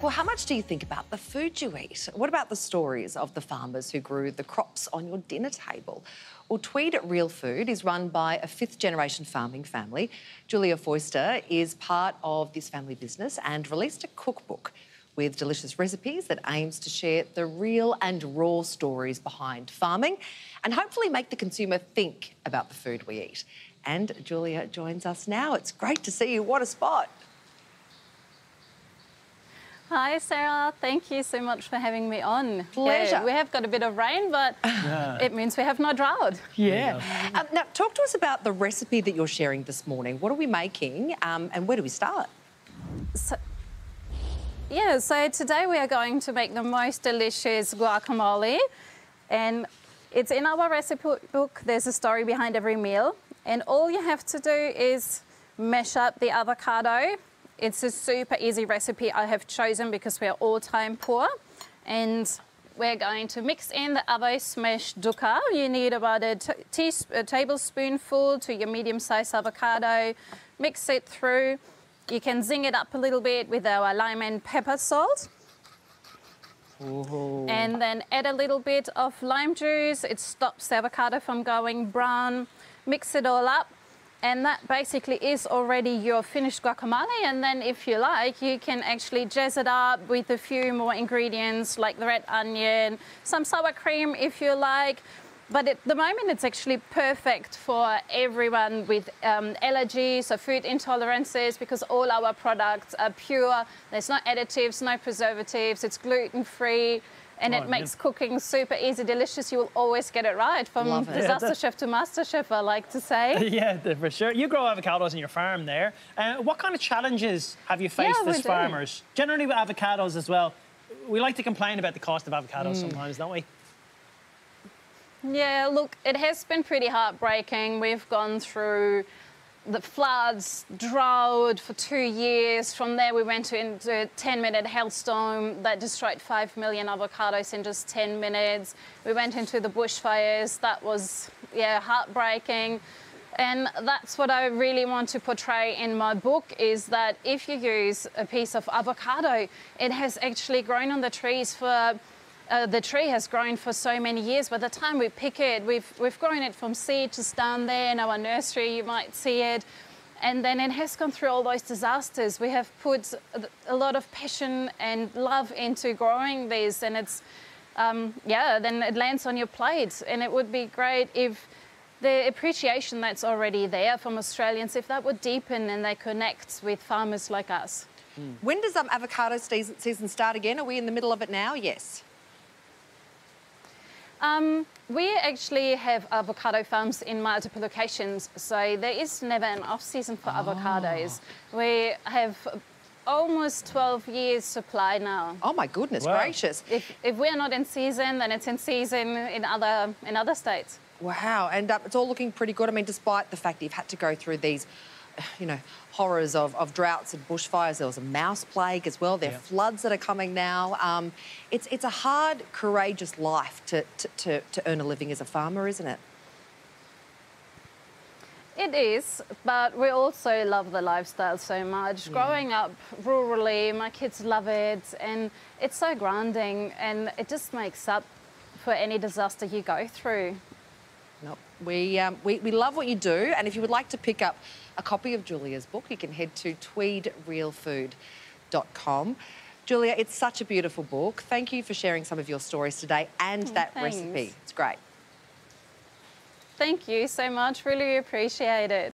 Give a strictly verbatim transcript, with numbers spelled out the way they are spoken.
Well, how much do you think about the food you eat? What about the stories of the farmers who grew the crops on your dinner table? Well, Tweed Real Food is run by a fifth-generation farming family. Julia Foyster is part of this family business and released a cookbook with delicious recipes that aims to share the real and raw stories behind farming and hopefully make the consumer think about the food we eat. And Julia joins us now. It's great to see you. What a spot. Hi, Sarah. Thank you so much for having me on. Pleasure. Yeah, we have got a bit of rain, but yeah. It means we have no drought. Yeah. Um, now, talk to us about the recipe that you're sharing this morning. What are we making um, and where do we start? So, yeah, so today we are going to make the most delicious guacamole. And it's in our recipe book. There's a story behind every meal. And all you have to do is mash up the avocado. It's a super easy recipe I have chosen because we are all time poor. And we're going to mix in the avo smashed dukkha. You need about a, t a tablespoonful to your medium-sized avocado. Mix it through. You can zing it up a little bit with our lime and pepper salt. Ooh. And then add a little bit of lime juice. It stops the avocado from going brown. Mix it all up. And that basically is already your finished guacamole. And then if you like, you can actually jazz it up with a few more ingredients like the red onion, some sour cream if you like. But at the moment, it's actually perfect for everyone with um, allergies or food intolerances because all our products are pure. There's no additives, no preservatives. It's gluten-free. And oh, it makes yeah. cooking super easy, delicious. You will always get it right, from Love it. disaster yeah, chef to master chef, I like to say. Yeah, for sure. You grow avocados in your farm there. Uh, what kind of challenges have you faced yeah, as farmers? Generally with avocados as well, we like to complain about the cost of avocados mm. sometimes, don't we? Yeah, look, it has been pretty heartbreaking. We've gone through the floods, drought for two years. From there, we went into a ten-minute hailstorm that destroyed five million avocados in just ten minutes. We went into the bushfires. That was, yeah, heartbreaking. And that's what I really want to portray in my book, is that if you use a piece of avocado, it has actually grown on the trees for Uh, the tree has grown for so many years. By the time we pick it, we've, we've grown it from seed just down there in our nursery, you might see it. And then it has gone through all those disasters. We have put a lot of passion and love into growing these, and it's, um, yeah, then it lands on your plate. And it would be great if the appreciation that's already there from Australians, if that would deepen and they connect with farmers like us. Mm. When does um, avocado season start again? Are we in the middle of it now? Yes. Um, we actually have avocado farms in multiple locations, so there is never an off-season for oh. avocados. We have almost twelve years supply now. Oh my goodness wow. gracious. If, if we're not in season, then it's in season in other, in other states. Wow, and uh, it's all looking pretty good. I mean, despite the fact that you've had to go through these, you know, horrors of, of droughts and bushfires. There was a mouse plague as well. There are yeah. floods that are coming now. Um, it's, it's a hard, courageous life to, to, to, to earn a living as a farmer, isn't it? It is, but we also love the lifestyle so much. Yeah. Growing up rurally, my kids love it, and it's so grounding, and it just makes up for any disaster you go through. No, we, um, we, we love what you do, and if you would like to pick up a copy of Julia's book, you can head to tweed real food dot com. Julia, it's such a beautiful book. Thank you for sharing some of your stories today and oh, that thanks. recipe. It's great. Thank you so much. Really appreciate it.